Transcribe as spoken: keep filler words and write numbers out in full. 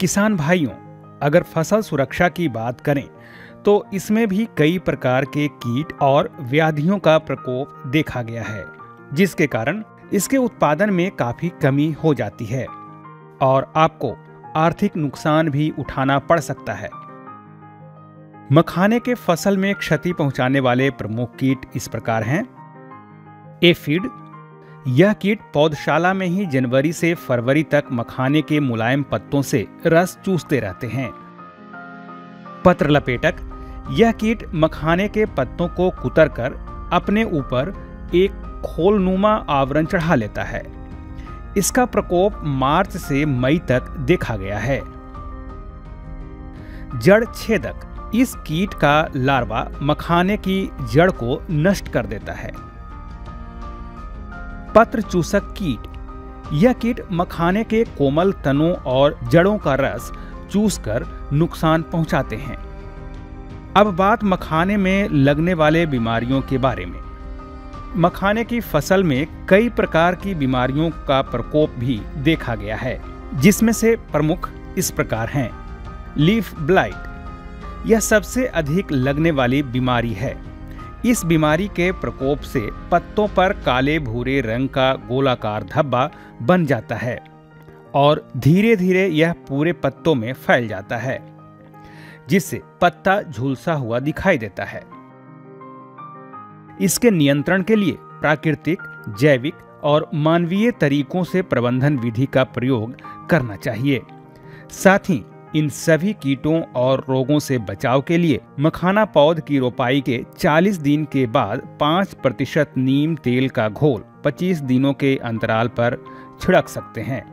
किसान भाइयों, अगर फसल सुरक्षा की बात करें तो इसमें भी कई प्रकार के कीट और व्याधियों का प्रकोप देखा गया है, जिसके कारण इसके उत्पादन में काफी कमी हो जाती है और आपको आर्थिक नुकसान भी उठाना पड़ सकता है। मखाने के फसल में क्षति पहुंचाने वाले प्रमुख कीट इस प्रकार हैं। एफिड, यह कीट पौधशाला में ही जनवरी से फरवरी तक मखाने के मुलायम पत्तों से रस चूसते रहते हैं। पत्र लपेटक, यह कीट मखाने के पत्तों को कुतरकर अपने ऊपर एक खोलनुमा आवरण चढ़ा लेता है। इसका प्रकोप मार्च से मई तक देखा गया है। जड़ छेदक, इस कीट का लार्वा मखाने की जड़ को नष्ट कर देता है। पत्र चूसक कीट, यह कीट मखाने के कोमल तनों और जड़ों का रस चूसकर नुकसान पहुंचाते हैं। अब बात मखाने में लगने वाले बीमारियों के बारे में। मखाने की फसल में कई प्रकार की बीमारियों का प्रकोप भी देखा गया है, जिसमें से प्रमुख इस प्रकार हैं। लीफ ब्लाइट, यह सबसे अधिक लगने वाली बीमारी है। इस बीमारी के प्रकोप से पत्तों पर काले भूरे रंग का गोलाकार धब्बा बन जाता है और धीरे धीरे यह पूरे पत्तों में फैल जाता है, जिससे पत्ता झुलसा हुआ दिखाई देता है। इसके नियंत्रण के लिए प्राकृतिक, जैविक और मानवीय तरीकों से प्रबंधन विधि का प्रयोग करना चाहिए। साथ ही इन सभी कीटों और रोगों से बचाव के लिए मखाना पौध की रोपाई के चालीस दिन के बाद पाँच प्रतिशत नीम तेल का घोल पच्चीस दिनों के अंतराल पर छिड़क सकते हैं।